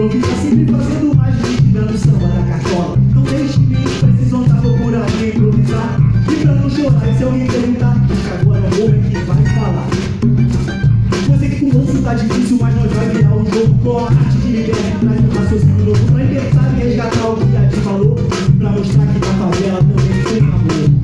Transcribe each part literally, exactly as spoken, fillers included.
Não fica sempre fazendo mais gente dando samba na cartola. Não deixe mim, precisam estar procurando alguém improvisar. E pra não chorar, se alguém perguntar, agora é o homem que vai falar. Eu sei que com o bolso tá difícil, mas nós vai virar um jogo com a arte de liberta. Traz um raciocínio novo pra inventar e resgatar o que a gente falou, pra mostrar que na favela também tem amor.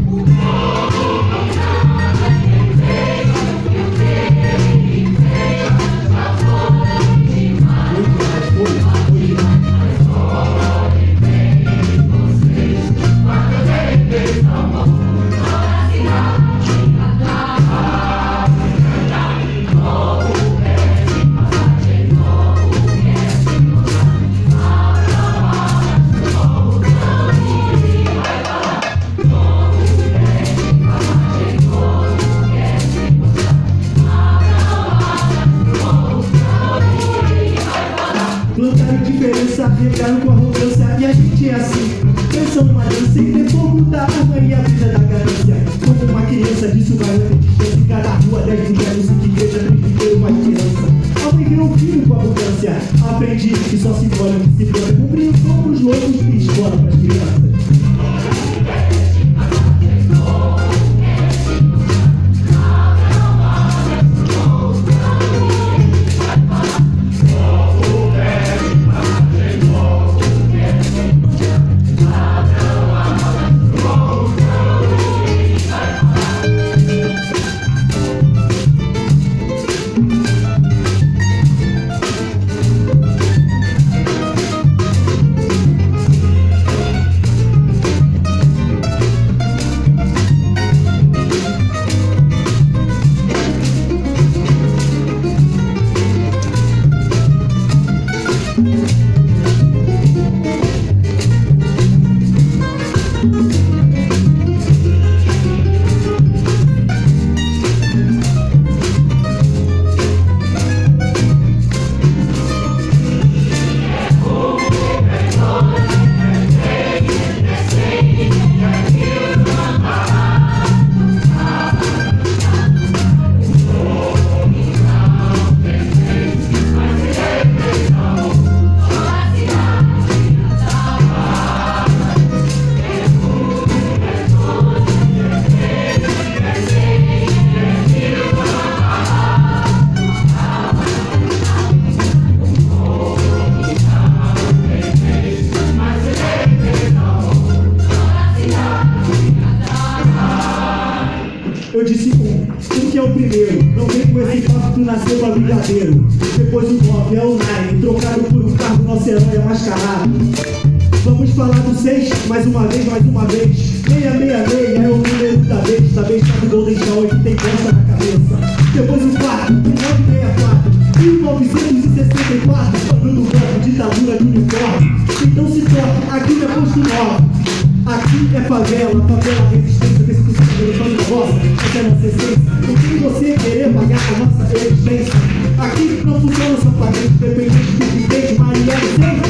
Plantaram diferença, regaram com arrogância. E a gente é assim, pensando uma dança e ter fogo da arma e a vida da ganância. Como uma criança disse o garoto de distância. Em cada rua, dez mulheres, cinco igrejas, três viveram uma esperança. Alguém virou um filho com abundância. Aprendi que só se colhe o que se planta. Compreensão pros loucos e escola pras crianças. Eu disse um, um que é o primeiro. Não vem com esse papo, tu nasceu pra brigadeiro. Depois o nove é o nine, trocado por um carro, nosso herói é mascarado. Vamos falar do seis, mais uma vez, mais uma vez. seiscentos e sessenta e seis é o número da vez. Da vez que o Golden Shower que tem costa na cabeça. Depois o quatro, o nove sessenta e quatro, mil novecentos e sessenta e quatro. Ano do golpe, ditadura de uniforme. Então se toca, aqui não é posto nove. Aqui é favela, favela resistência, desse possível fã da vossa, essa é a nossa essência. Não tem você querer pagar a nossa existência. Aqui não funciona só pra gente, dependente do vidente, Maria, sempre.